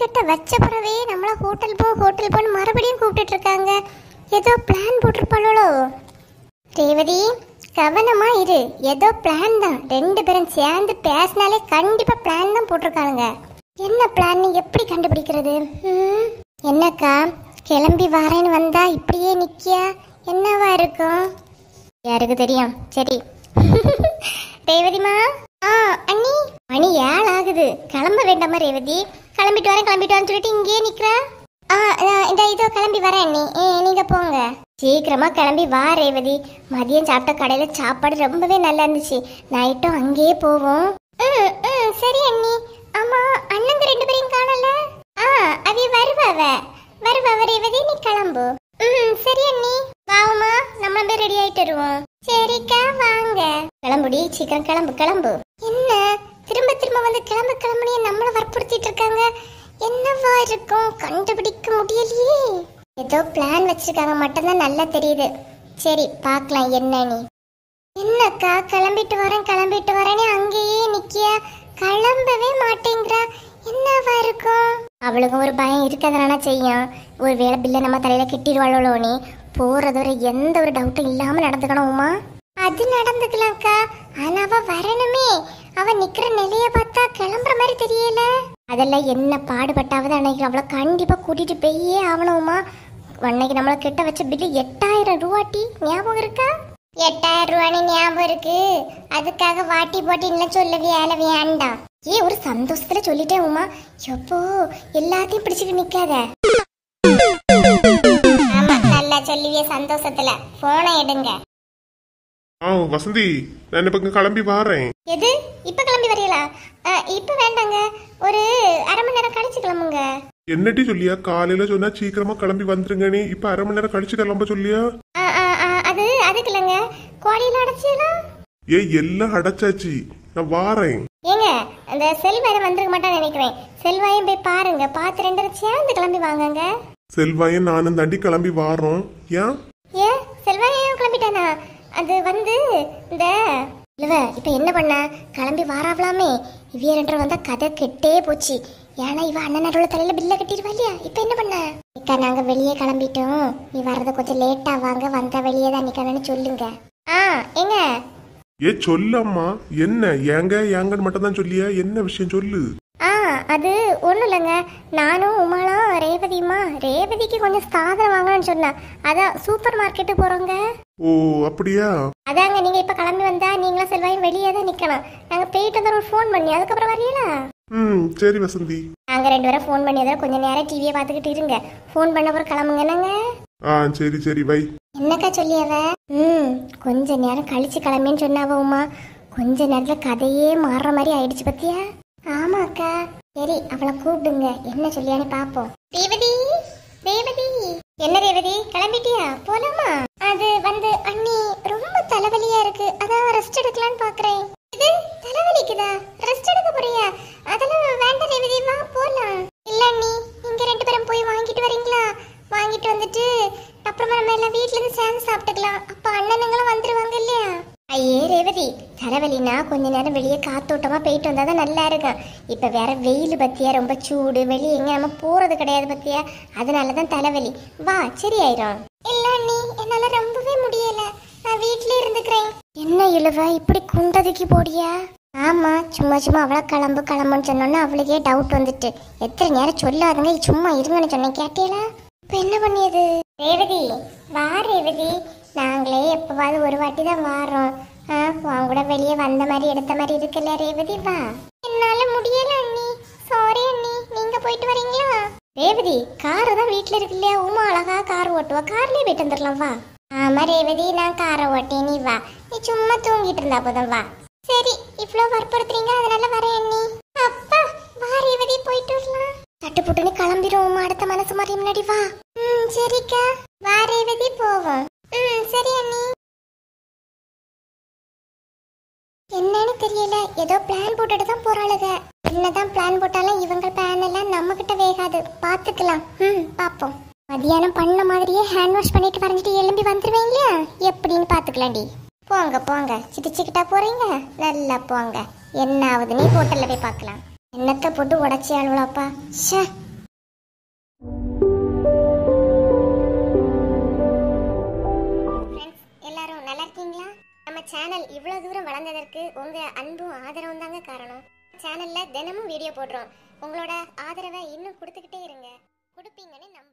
கட்ட வச்ச பிறவே நம்மள ஹோட்டல் போன்னு மறுபடியும் கூப்பிட்டு இருக்காங்க. ஏதோ பிளான் போட்டிருப்பாளோ? ரேவதி கவனமா இரு, ஏதோ பிளான் தான். ரெண்டு பேரும் சேர்ந்து பேசினாலே கண்டிப்பா பிளான் தான் போட்டிருக்காங்க. என்ன பிளான் எப்படி கண்டுபிடிக்கிறது? என்னக்கா கிளம்பி வரேன்னு வந்தா இப்படியே நிக்கியா? என்னவா இருக்கும்? யாருக்கு தெரியும். சரி ரேவதிமா. அண்ணி மணி 7 ஆகுது, கிளம்ப வேண்டாமா ரேவதி? கிளம்பிட்டு வரேன்னு சொல்லிட்டு இங்கேயே நிக்கிற. இந்த இதோ கிளம்பி வரேன் அண்ணி, நீங்க போங்க. சீக்கிரமா கிளம்பி வா ரேவதி. மதியம் சாப்பிட்ட கடையில சாப்பாடு ரொம்பவே நல்லா இருந்துச்சு. நைட்டும் அங்கேயே போவோம். சரி அண்ணி. ஆமா அண்ணங்க 2 பேரையும் காணல. அவி வருவ ரேவதி, நீ கிளம்பு. சரி அண்ணி. வாமா, நம்ம போய் ரெடி ஆயிட்டு வருவோம். சரிக்கா வாங்க. கிளம்புடி, சீக்கிரம் கிளம்பு. என்ன திரும்ப வந்து கிளம்புனே நம்மள வற்புறுத்திட்டு இருக்காங்க. என்னவா இருக்கும்? கண்டுபிடிக்க முடியலையே. ஏதோ பிளான் வச்சிருக்காங்க மட்டும்தான் நல்லா தெரியுது. சரி பார்க்கலாம். என்னக்கா கிளம்பிட்டு வரேன்னு அங்கேயே நிக்கிய, கிளம்பவே மாட்டேங்கிறா. என்னவா இருக்கும்? அவளுக்கு ஒரு பயம் இருக்கதானா செய்யும். ஒரு வேலை பில்ல நம்ம தலையில கெட்டிடுவாளோ. நீ போறது ஒரு எந்த ஒரு டவுட்டும் இல்லாம நடந்துக்கணுமா? அது நடந்துக்கலாம்க்கா. ஆனா அவ வரணுமே. அவ நிக்கிற நிலைய பார்த்தா கிளம்புற மாதிரி தெரியல. அதெல்லாம் என்ன பாடுபட்டாவது அன்னைக்கு அவளை கண்டிப்பா கூட்டிட்டு போயே ஆகணுமா? அன்னைக்கு நம்மள கிட்ட வச்ச பில்லு 8000 ரூபாட்டி ஞாபகம் இருக்கா? 8000 ரூபான்னு ஞாபகம் இருக்கு. அதுக்காக வாட்டி போட்டின்னு சொல்ல வேண்டாம். ஒரு சந்தோஷத்துல சொல்லிட்டேன் உமா. எப்போ எல்லாத்தையும் பிடிச்சிட்டு நிக்காத. ஆமா நல்லா சொல்லுவிய சந்தோஷத்துல. போனை எடுங்க. வசந்தி, நான் இப்ப கிளம்பி வாரேன். எது இப்ப கிளம்பி வரீங்களா? இப்ப வேண்டாங்க, ஒரு அரை மணி நேரம் கழிச்சு கிளம்புங்க. என்னடி சொல்லியா? காலையில சொன்னா சீக்கிரமா கிளம்பி வந்துருங்க. நீ இப்ப அரை மணி நேரம் கழிச்சு கிளம்ப சொல்லியா? அதுக்கு இல்லங்க, கோழியில அடைச்சியா? எல்லாம் அடைச்சாச்சு, நான் வாரேன். ஏங்க அந்த செல்வாயம் வந்துருக்க மாட்டான்னு நினைக்கிறேன். செல்வாயம் போய் பாருங்க, பார்த்து 2 பேரும் சேர்ந்து கிளம்பி வாங்கங்க. செல்வாயும் நானும் தாண்டி கிளம்பி வாரோம். ஏன் செல்வாயும் கிளம்பிட்டானா? அது வந்து இந்த இல்லவ இப்ப என்ன பண்ண, கிளம்பி வாராவலாமே. இவ்விய 2 வந்தா கதை கெட்டே போச்சு. ஏன்னா இவ அண்ணனோட தலையில பில்ல கட்டிடுவா இல்லையா? இப்ப என்ன பண்ண? இக்கா நாங்க வெளியே கிளம்பிட்டோம், நீ வர்றது கொஞ்சம் லேட்டா வாங்க, வந்தா வெளியே தான் நிக்கணும்னு சொல்லுங்க. எங்க சொல்லம்மா. என்ன ஏங்கன்னு மட்டும் தான் சொல்லியா? என்ன விஷயம் சொல்லு. அது ஒண்ணும் இல்லைங்க. நானும் உமாலாம் ரேவதிக்கு கொஞ்சம் சாதனம் வாங்கணும்னு சொன்னேன். அதான் சூப்பர் மார்க்கெட்டு போறோங்க. ஓ அப்படியா? அதாங்க, நீங்க இப்ப கிளம்பி வந்தா நீங்களும் செல்வாயும் வெளியே தான் நிக்கணும். நாங்க போயிட்டு வந்து ஒரு ஃபோன் பண்ணி அதுக்கப்புறம் வரீங்களா? சரி வசந்தி. நாங்க 2 பேரும் ஃபோன் பண்ணி அதான் கொஞ்ச நேரம் டிவியை பார்த்துக்கிட்டு இருங்க. ஃபோன் பண்ண அப்புறம் கிளம்புங்க. என்னங்க? சரி வை. என்னக்கா சொல்லியவ? கொஞ்ச நேரம் கழிச்சு கிளம்பின்னு சொன்னாவ உமா. கொஞ்ச நேரத்துல கதையே மாறுற மாதிரி ஆயிடுச்சு பத்தியா? ஆமாக்கா. சரி அவளை கூப்பிடுங்க, என்ன சொல்லியான்னு பாப்போம். ரேவதி. என்ன ரேவதி, கிளம்பிட்டியா? போலாமா? அது வந்து அண்ணி ரொம்ப தலைவலியா இருக்கு, அதான் ரெஸ்ட் எடுக்கலான்னு பாக்குறேன். இது தலைவலிக்குதா? ரெஸ்ட் எடுக்க போறியா? அதெல்லாம் வேண்டாம் ரேவதி, வா போலாம். இல்ல அண்ணி, நீங்க 2 பேரும் போய் வாங்கிட்டு வரீங்களா? வாங்கிட்டு வந்துட்டு அப்புறமா நம்ம எல்லாம் வீட்டுல இருந்து சேர்ந்து சாப்பிட்டுக்கலாம். அப்ப அண்ணனுங்களும் வந்துருவாங்க இல்லையா? ஐயே ரேவதி, தலைவலினா கொஞ்ச நேரம் வெளியே காத்தோட்டமா போயிட்டு வந்தாதான் நல்லா இருக்கும். இப்ப வேற வெயில் பத்தியா, ரொம்ப சூடு, வெளியே எங்க நம்ம போறது கிடையாது பத்தியா, அதனாலதான் தலைவலி. வா சரியாயிரும். இல்ல அண்ணி, என்னால ரொம்பவே முடியல, நான் வீட்டுல இருந்துக்கிறேன். என்ன இழுவ இப்படி குண்டதுக்கு போடியா? ஆமா, சும்மா அவளை கிளம்புன்னு சொன்னோன்னா அவளுக்கே டவுட் வந்துட்டு. எத்தனை நேரம் சொல்லாதுங்க, சும்மா இருங்கன்னு சொன்னேன், கேட்டீங்களா? இப்ப என்ன பண்ணியது? ரேவதி வா ரேவதி, நாங்களே எப்பவாவது ஒரு வாட்டி தான் வாரோம். உன் கூட வெளியே வந்த மாதிரி எடுத்த மாதிரி இருக்குல்ல ரேவதி, வா. என்னால முடியல அண்ணி, சாரி அண்ணி, நீங்க போயிட்டு வரீங்களா? ரேவதி கார் தான் வீட்டுல இருக்கு இல்லையா? உமா அழகா கார் ஓட்டுவா, கார்லயே போயிட்டு வந்துடலாம், வா. ஆமா ரேவதி, நான் காரை ஓட்டேன், நீ வா. நீ சும்மா தூங்கிட்டு இருந்தா போதும், வா. சரி இவ்வளவு வற்புறுத்துறீங்க, அதனால வரேன் அண்ணி. அப்பா வா ரேவதி, போயிட்டு வரலாம். தட்டுப்புட்டுன்னு கிளம்பிடுவோம், அடுத்த மனசு மாதிரி முன்னாடி வா. சரிக்கா, வா ரேவதி போவோம். சரி அண்ணி. என்னன்னு தெரியல, ஏதோ பிளான் போட்டுட்டு தான் போறாளுங்க. என்னதான் பிளான் போட்டாலும் இவங்க பிளான் எல்லாம் நம்ம கிட்ட வேகாது, பாத்துக்கலாம். பாப்போம். மதியானம் பண்ண மாதிரியே ஹேண்ட் வாஷ் பண்ணிட்டு வரைஞ்சிட்டு எழும்பி வந்துருவீங்க எப்படின்னு பாத்துக்கலாம்டி. போங்க சிட்டிச்சுக்கிட்டா போறீங்க, நல்லா போங்க. என்ன ஆகுதுன்னு ஹோட்டல்ல போய் பார்க்கலாம். என்னத்தை போட்டு உடச்சி அழுவலாப்பா. தெரியுங்களா? நம்ம சேனல் இவ்வளவு தூரம் வளர்ந்ததற்கு உங்க அன்பும் ஆதரவும் தாங்க காரணம். சேனல்ல தினமும் வீடியோ போடுறோம். உங்களோட ஆதரவை இன்னும் கொடுத்துக்கிட்டே இருங்க. கொடுப்பீங்கன்னு